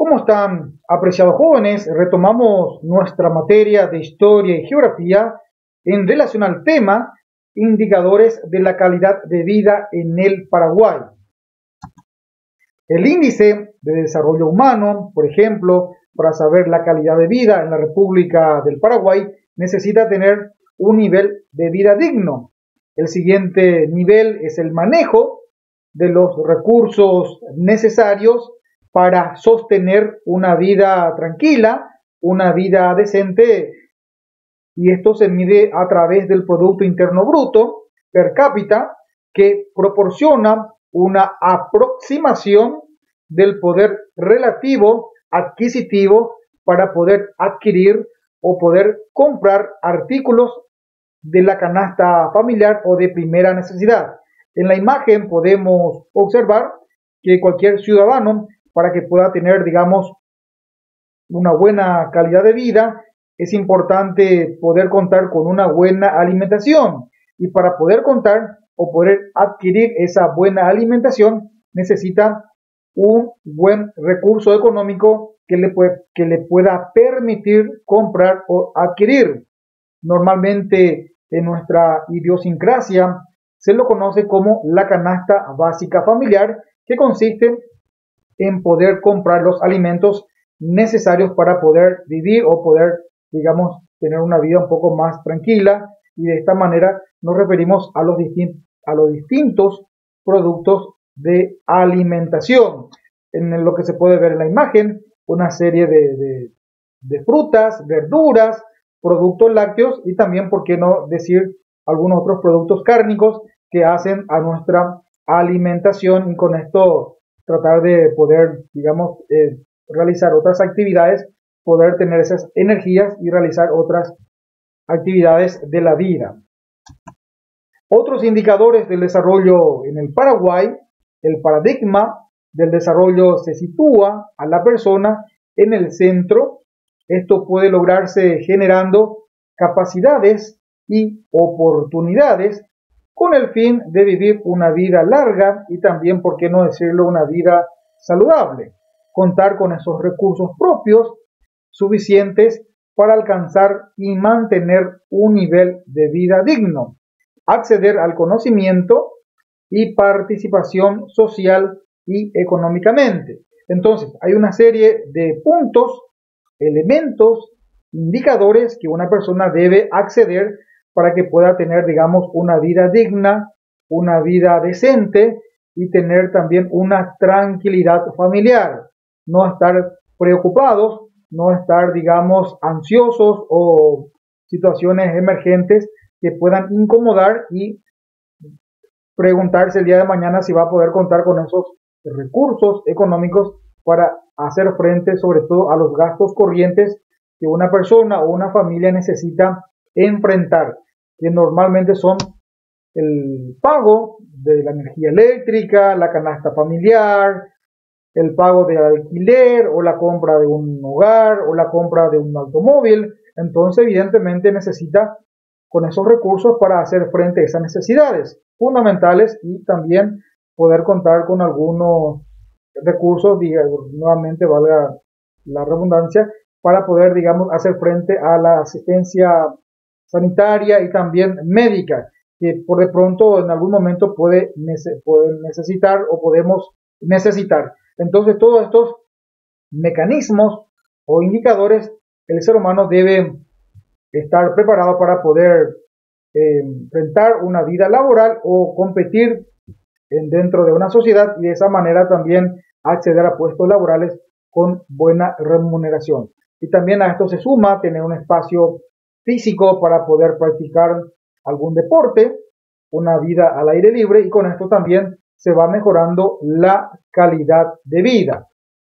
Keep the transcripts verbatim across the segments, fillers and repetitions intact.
¿Cómo están, apreciados jóvenes? Retomamos nuestra materia de historia y geografía en relación al tema indicadores de la calidad de vida en el Paraguay. El índice de desarrollo humano, por ejemplo, para saber la calidad de vida en la República del Paraguay, necesita tener un nivel de vida digno. El siguiente nivel es el manejo de los recursos necesarios para sostener una vida tranquila, una vida decente, y esto se mide a través del Producto Interno Bruto per cápita, que proporciona una aproximación del poder relativo adquisitivo para poder adquirir o poder comprar artículos de la canasta familiar o de primera necesidad. En la imagen podemos observar que cualquier ciudadano, para que pueda tener, digamos, una buena calidad de vida, es importante poder contar con una buena alimentación. Y para poder contar o poder adquirir esa buena alimentación, necesita un buen recurso económico que le, puede, que le pueda permitir comprar o adquirir. Normalmente en nuestra idiosincrasia se lo conoce como la canasta básica familiar, que consiste en poder comprar los alimentos necesarios para poder vivir o poder, digamos, tener una vida un poco más tranquila, y de esta manera nos referimos a los, distin a los distintos productos de alimentación. En lo que se puede ver en la imagen, una serie de, de, de frutas, verduras, productos lácteos y también, por qué no decir, algunos otros productos cárnicos que hacen a nuestra alimentación, y con esto tratar de poder, digamos, eh, realizar otras actividades, poder tener esas energías y realizar otras actividades de la vida. Otros indicadores del desarrollo en el Paraguay: el paradigma del desarrollo se sitúa a la persona en el centro. Esto puede lograrse generando capacidades y oportunidades con el fin de vivir una vida larga y también, por qué no decirlo, una vida saludable. Contar con esos recursos propios suficientes para alcanzar y mantener un nivel de vida digno. Acceder al conocimiento y participación social y económicamente. Entonces, hay una serie de puntos, elementos, indicadores que una persona debe acceder para que pueda tener, digamos, una vida digna, una vida decente y tener también una tranquilidad familiar. No estar preocupados, no estar, digamos, ansiosos o situaciones emergentes que puedan incomodar y preguntarse el día de mañana si va a poder contar con esos recursos económicos para hacer frente sobre todo a los gastos corrientes que una persona o una familia necesita enfrentar, que normalmente son el pago de la energía eléctrica, la canasta familiar, el pago del alquiler o la compra de un hogar o la compra de un automóvil. Entonces, evidentemente, necesita con esos recursos para hacer frente a esas necesidades fundamentales y también poder contar con algunos recursos, digamos, nuevamente valga la redundancia, para poder, digamos, hacer frente a la asistencia sanitaria y también médica, que por de pronto en algún momento puede, puede necesitar o podemos necesitar. Entonces, todos estos mecanismos o indicadores, el ser humano debe estar preparado para poder eh, enfrentar una vida laboral o competir en, dentro de una sociedad, y de esa manera también acceder a puestos laborales con buena remuneración. Y también a esto se suma tener un espacio físico para poder practicar algún deporte, una vida al aire libre, y con esto también se va mejorando la calidad de vida.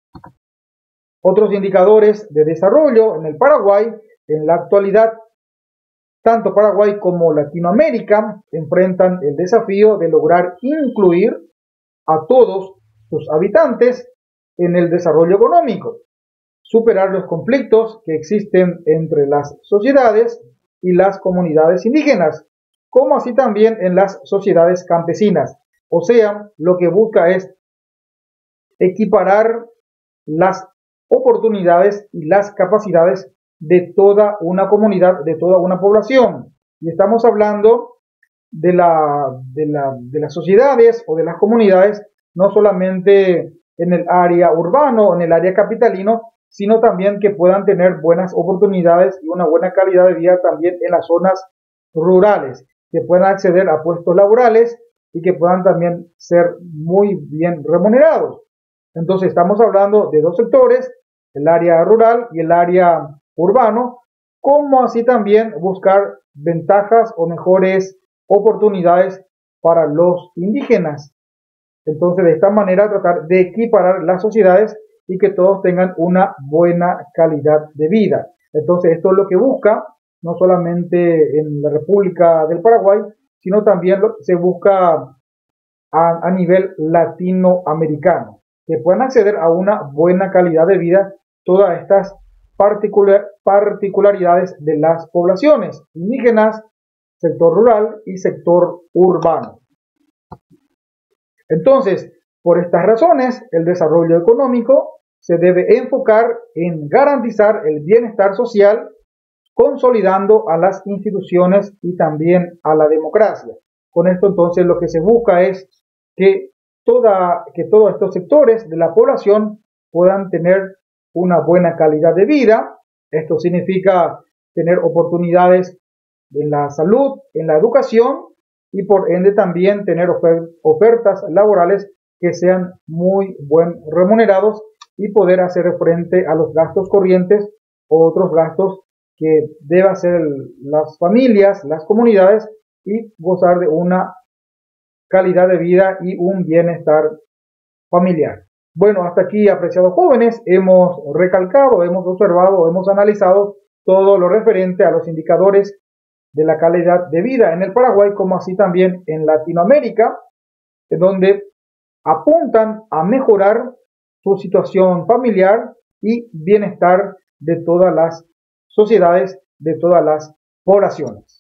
Otros indicadores de desarrollo en el Paraguay: en la actualidad, tanto Paraguay como Latinoamérica enfrentan el desafío de lograr incluir a todos sus habitantes en el desarrollo económico, superar los conflictos que existen entre las sociedades y las comunidades indígenas, como así también en las sociedades campesinas. O sea, lo que busca es equiparar las oportunidades y las capacidades de toda una comunidad, de toda una población. Y estamos hablando de, la, de, la, de las sociedades o de las comunidades, no solamente en el área urbano, en el área capitalino, sino también que puedan tener buenas oportunidades y una buena calidad de vida también en las zonas rurales, que puedan acceder a puestos laborales y que puedan también ser muy bien remunerados. Entonces estamos hablando de dos sectores, el área rural y el área urbano, como así también buscar ventajas o mejores oportunidades para los indígenas. Entonces de esta manera tratar de equiparar las sociedades y que todos tengan una buena calidad de vida. Entonces esto es lo que busca, no solamente en la República del Paraguay, sino también lo, se busca a, a nivel latinoamericano, que puedan acceder a una buena calidad de vida todas estas particular, particularidades de las poblaciones indígenas, sector rural y sector urbano. Entonces, por estas razones, el desarrollo económico se debe enfocar en garantizar el bienestar social, consolidando a las instituciones y también a la democracia. Con esto entonces lo que se busca es que, toda, que todos estos sectores de la población puedan tener una buena calidad de vida. Esto significa tener oportunidades en la salud, en la educación y por ende también tener ofer ofertas laborales que sean muy buen remunerados y poder hacer frente a los gastos corrientes o otros gastos que deben hacer el, las familias, las comunidades y gozar de una calidad de vida y un bienestar familiar. Bueno, hasta aquí, apreciados jóvenes, hemos recalcado, hemos observado, hemos analizado todo lo referente a los indicadores de la calidad de vida en el Paraguay, como así también en Latinoamérica, en donde apuntan a mejorar su situación familiar y bienestar de todas las sociedades, de todas las poblaciones.